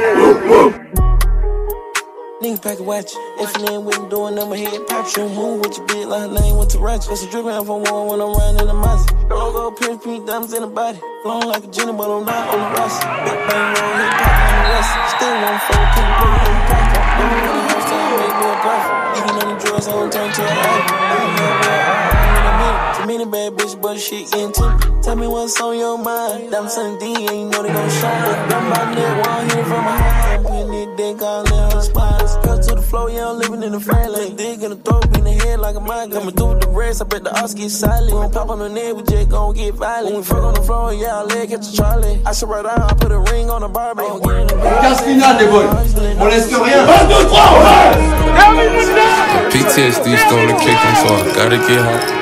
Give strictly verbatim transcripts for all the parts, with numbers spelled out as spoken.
Niggas pack a watch. If you ain't with me doing them, my head pop. She'll move with your bitch like her name went to Ratchet. Put some drip around for one when I'm riding in the Mazda. Logo, pink, pink diamonds in the body. Flown like a Jenny, but I'm not on the rust. Big bang roll, hit pop on the rest. Still one four, can't put it in the pocket. Never in the house, time make me a profit. Eating on the drugs, I don't turn to an addict. Too many bad bitches, but shit getting to me. Tell me what's on your mind. Damn son D, and you know they gon' shine. Them by the neck, one hit from behind. I'm putting it dick all in her spine. Cut to the floor, yeah, I'm living in the fairyland. Dick in the throat, in the head like a mine. Coming through with the rest, I bet the odds get silent. Gon' pop on the neck, we just gon' get violent. When we fuck on the floor, yeah, I leg catch a Charlie. I should right out, I put a ring on the Barbie. Casse finale les boys, on laisse rien. un, deux, trois, P T S D stole the kick, so I gotta get hot.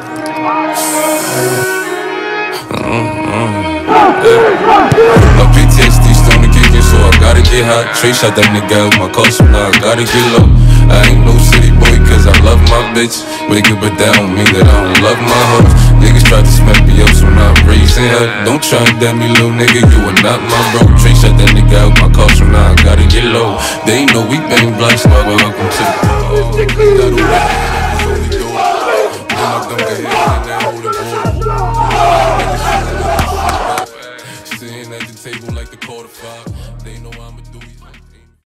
My P T S D stone to kick in, so I gotta get hot. Trey shot that nigga out my car, so now I gotta get low. I ain't no city boy, cause I love my bitch. Wake up, but that don't mean that I don't love my hoes. Niggas try to smack me up, so now I'm raising hell. Don't try and damn me, little nigga, you are not my bro. Trey shot that nigga out my car, so now I gotta get low. They know we bang blocks, so welcome to the